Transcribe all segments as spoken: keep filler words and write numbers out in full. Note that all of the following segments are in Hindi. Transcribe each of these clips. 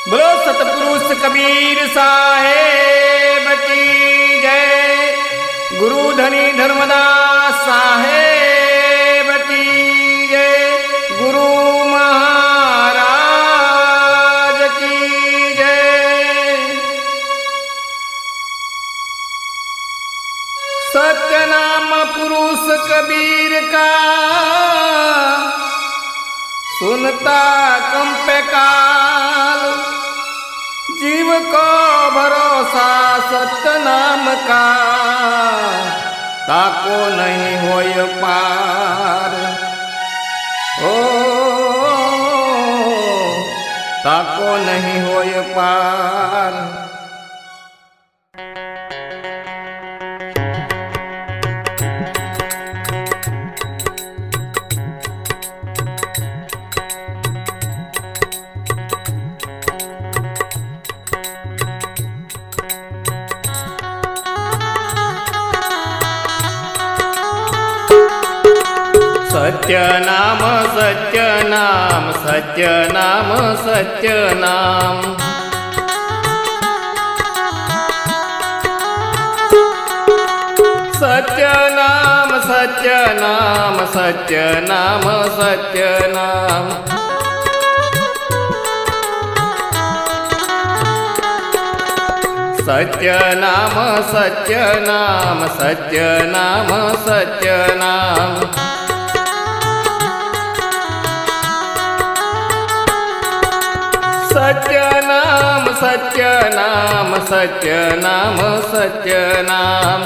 बोलो सतपुरुष कबीर साहेब की जय। गुरु धनी धर्मदास साहेब की जय। गुरु महाराज की जय। सत्य नाम पुरुष कबीर का सुनता कंपे काल। जीव को भरोसा सत्य नाम का ताको नहीं होय पार। ओ ताको नहीं होय पार। सत्य नाम सत्य नाम सत्य नाम सत्य नाम। सत्य नाम सत्य नाम सत्य नाम सत्य नाम। सत्य नाम सत्य नाम सत्य नाम सत्य नाम। सत्य नाम सत्य नाम सत्य नाम सत्य नाम।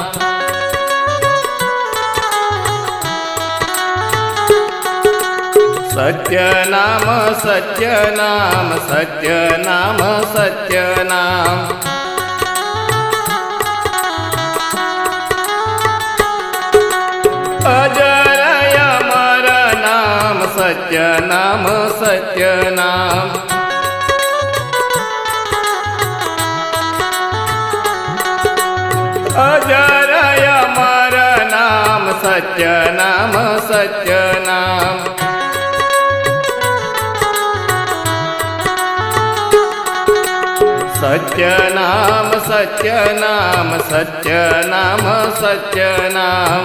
सत्य नाम सत्य नाम सत्य नाम सत्य नाम। अजर अमर नाम सत्य नाम सत्य नाम। अजर अमर नाम सत्य नाम सत्य नाम। सत्य नाम सत्य नाम सत्य नाम सत्य नाम।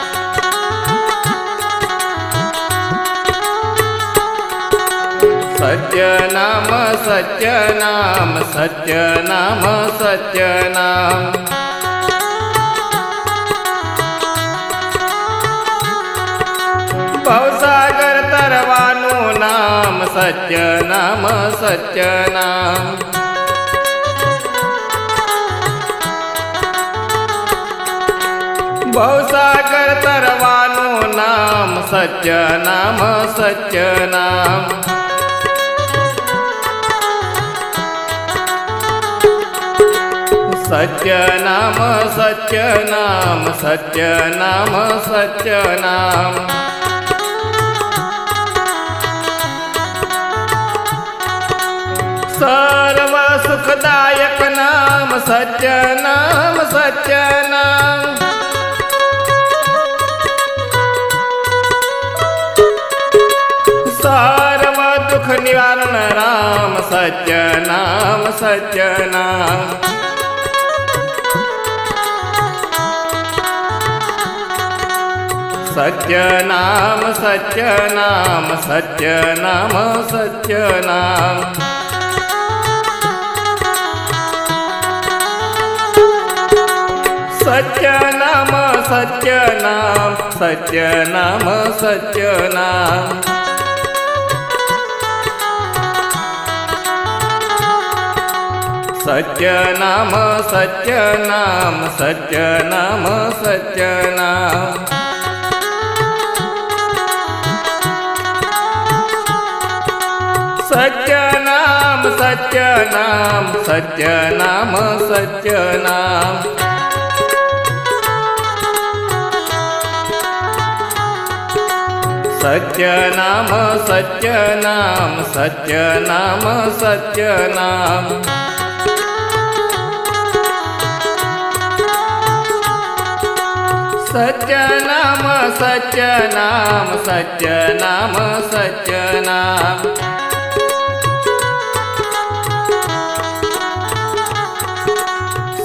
सत्य नाम सत्य नाम सत्य नाम सत्य नाम। भवसागर तरवानु नाम सत्य नाम सत्य नाम। भवसागर तरवानु नाम सत्य नाम सत्य नाम। सत्य नाम सत्य नाम सत्य नाम सत्य नाम। सर्व सुखदायक नाम सत्य नाम सत्य नाम। सर्व दुख निवारण राम सत्य नाम सत्य नाम। सत्य नाम सत्य नाम सत्य नाम सत्य नाम। सत्य नाम सत्य नाम सत्य नाम सत्य नाम। सत्य नाम सत्य नाम सत्य नाम सत्य नाम। सत्य नाम सत्य नाम सत्य नाम सत्य नाम। सत्य नाम सत्य नाम सत्य नाम सत्य नाम। सत्य नाम सत्य नाम सत्य नाम सत्य नाम।